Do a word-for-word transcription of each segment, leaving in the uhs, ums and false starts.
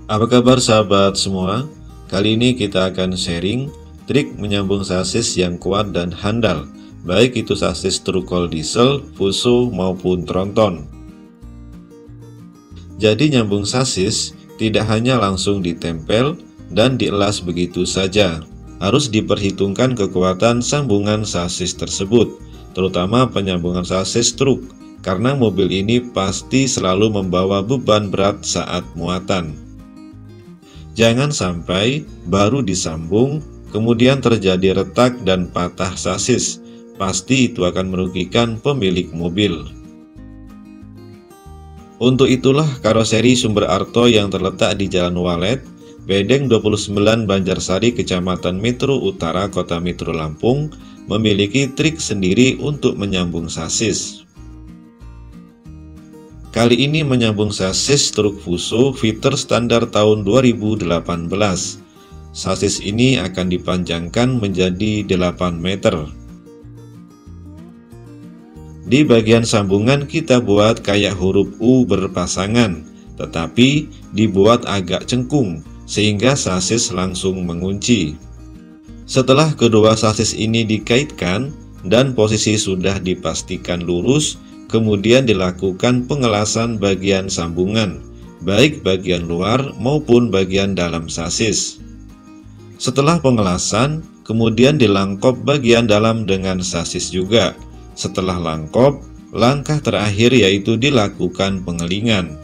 Apa kabar sahabat semua? Kali ini kita akan sharing trik menyambung sasis yang kuat dan handal, baik itu sasis truk-roll diesel, fuso maupun tronton. Jadi nyambung sasis tidak hanya langsung ditempel dan dielas begitu saja. Harus diperhitungkan kekuatan sambungan sasis tersebut, terutama penyambungan sasis truk, karena mobil ini pasti selalu membawa beban berat saat muatan. Jangan sampai baru disambung, kemudian terjadi retak dan patah sasis. Pasti itu akan merugikan pemilik mobil. Untuk itulah karoseri Sumber Arto yang terletak di Jalan Walet, Bedeng dua puluh sembilan Banjarsari, Kecamatan Metro Utara, Kota Metro Lampung, memiliki trik sendiri untuk menyambung sasis. Kali ini menyambung sasis truk fuso fitur standar tahun dua ribu delapan belas. Sasis ini akan dipanjangkan menjadi delapan meter. Di bagian sambungan kita buat kayak huruf U berpasangan, tetapi dibuat agak cengkung, sehingga sasis langsung mengunci. Setelah kedua sasis ini dikaitkan dan posisi sudah dipastikan lurus, kemudian dilakukan pengelasan bagian sambungan, baik bagian luar maupun bagian dalam sasis. Setelah pengelasan, kemudian dilangkop bagian dalam dengan sasis juga. Setelah langkop, langkah terakhir yaitu dilakukan pengelingan.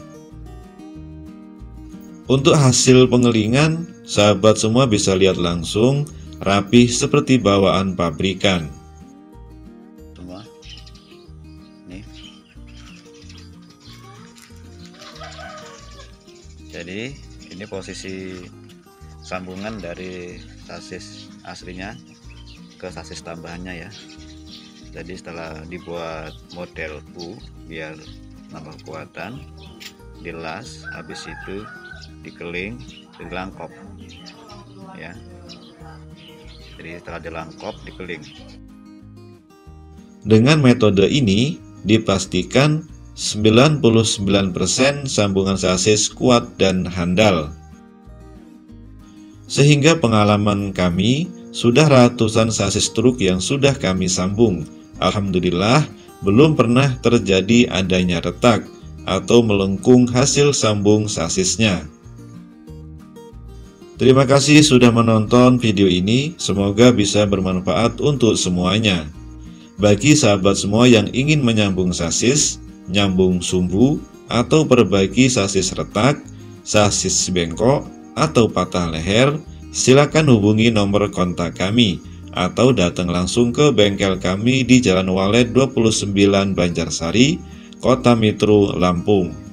Untuk hasil pengelingan, sahabat semua bisa lihat langsung, rapih seperti bawaan pabrikan. Semua nih. Jadi ini posisi sambungan dari sasis aslinya ke sasis tambahannya ya. Jadi setelah dibuat model U biar nambah kekuatan, dilas, habis itu dikeling, dilangkop ya. Jadi setelah dilangkop, dikeling. Dengan metode ini dipastikan sembilan puluh sembilan persen sambungan sasis kuat dan handal. Sehingga pengalaman kami sudah ratusan sasis truk yang sudah kami sambung. Alhamdulillah belum pernah terjadi adanya retak atau melengkung hasil sambung sasisnya. Terima kasih sudah menonton video ini, semoga bisa bermanfaat untuk semuanya. Bagi sahabat semua yang ingin menyambung sasis, nyambung sumbu, atau perbaiki sasis retak, sasis bengkok, atau patah leher, silakan hubungi nomor kontak kami, atau datang langsung ke bengkel kami di Jalan Walet dua puluh sembilan Banjarsari, Kota Metro Lampung.